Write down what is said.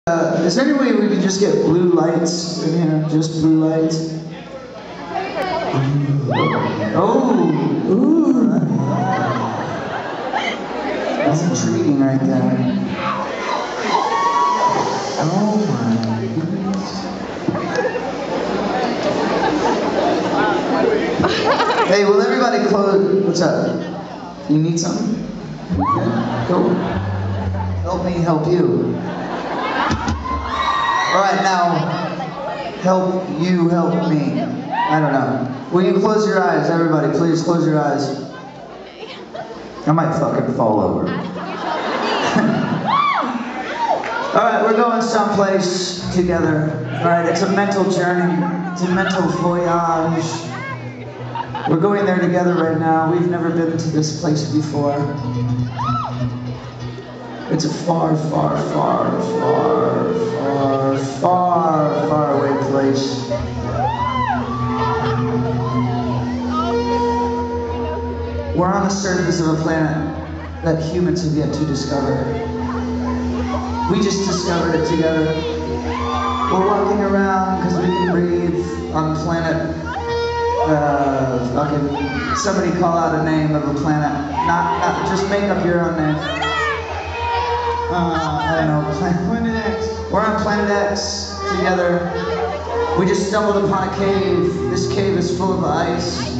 Is there any way we could just get blue lights in here? Just blue lights? Oh! Ooh! That's intriguing right there. Oh my goodness. Hey, will everybody close? What's up? You need something? Yeah. Cool. Help me help you. Alright, now, help you help me. I don't know. Will you close your eyes, everybody? Please close your eyes. I might fucking fall over. Alright, we're going someplace together. Alright, it's a mental journey. It's a mental voyage. We're going there together right now. We've never been to this place before. It's a far, far, far, far, far, far, far away place. We're on the surface of a planet that humans have yet to discover. We just discovered it together. We're walking around because we can breathe on planet. Somebody call out a name of a planet. Not just make up your own name. I don't know, Planet X. We're on Planet X together. We just stumbled upon a cave. This cave is full of ice.